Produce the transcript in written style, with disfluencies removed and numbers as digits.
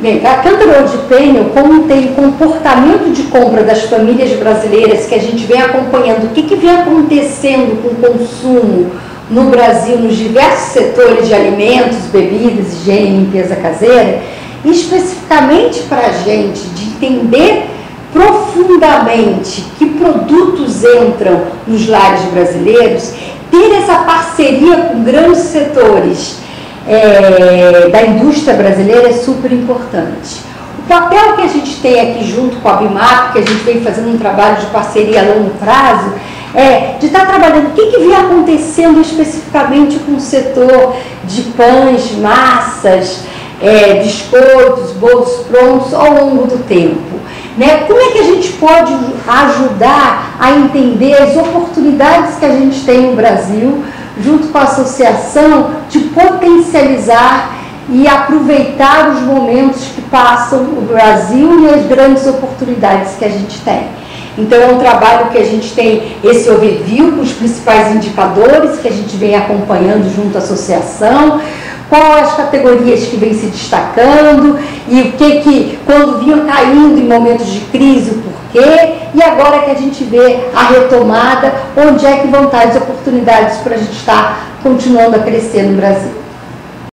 Bem, a Cantor Old Panel, como tem o comportamento de compra das famílias brasileiras, que a gente vem acompanhando, o que vem acontecendo com o consumo no Brasil, nos diversos setores de alimentos, bebidas, higiene e limpeza caseira, especificamente para a gente, de entender profundamente que produtos entram nos lares brasileiros, ter essa parceria com grandes setores da indústria brasileira é super importante. O papel que a gente tem aqui junto com a Bimap, que a gente vem fazendo um trabalho de parceria a longo prazo, de estar trabalhando o que vem acontecendo especificamente com o setor de pães, massas, biscoitos, bolos prontos ao longo do tempo. Como é que a gente pode ajudar a entender as oportunidades que a gente tem no Brasil, junto com a associação, de potencializar e aproveitar os momentos que passam o Brasil e as grandes oportunidades que a gente tem. Então é um trabalho que a gente tem esse overview com os principais indicadores que a gente vem acompanhando junto à associação, quais as categorias que vêm se destacando e o que quando vinham caindo em momentos de crise, o porquê, e agora que a gente vê a retomada, onde é que vão estar as oportunidades para a gente estar continuando a crescer no Brasil.